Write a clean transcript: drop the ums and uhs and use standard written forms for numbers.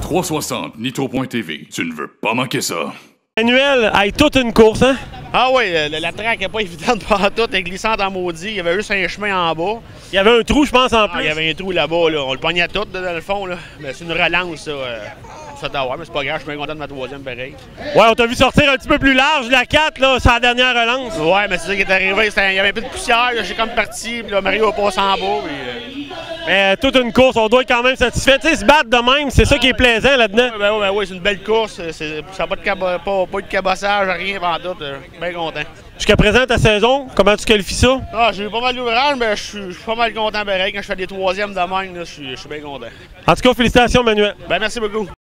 360 Nitro.tv. Tu ne veux pas manquer ça. Manuel, hey, toute une course, hein? Ah oui, la traque n'est pas évidente pour tout, elle est glissante en maudit. Il y avait juste un chemin en bas. Il y avait un trou, je pense, en plus. Il y avait un trou là-bas, là. On le pognait tout dans le fond. Là. Mais c'est une relance, ça. Ça d'avoir, mais c'est pas grave, je suis bien content de ma troisième pareil. Ouais, on t'a vu sortir un petit peu plus large, la 4, là, c'est la dernière relance. Ouais, mais c'est ça qui est arrivé. Il y avait un peu de poussière, j'ai comme parti, puis là, Mario a passé en bas. Mais toute une course, on doit être quand même satisfait. Tu sais, se battre de même, c'est ça qui est plaisant là-dedans. Oui, c'est une belle course. Ça n'a pas de cabossage, rien pendant tout. Bien content. Jusqu'à présent, ta saison, comment tu qualifies ça? Ah, j'ai eu pas mal d'ouvrages, mais je suis pas mal content pareil. Quand je fais des troisièmes de même, je suis bien content. En tout cas, félicitations, Manuel. Ben, merci beaucoup.